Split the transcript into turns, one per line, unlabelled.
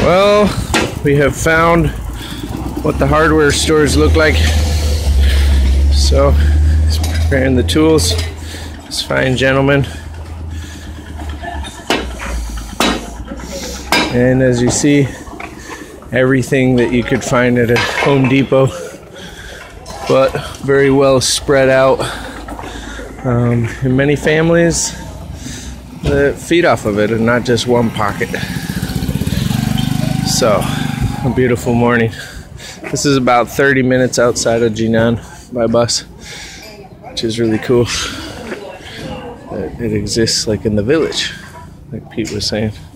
Well, we have found what the hardware stores look like. So, he's preparing the tools. This fine gentleman. And as you see, everything that you could find at a Home Depot, but very well spread out. In many families that feed off of it and not just one pocket. So, a beautiful morning. This is about 30 minutes outside of Jinan by bus, which is really cool. It exists like in the village, like Pete was saying.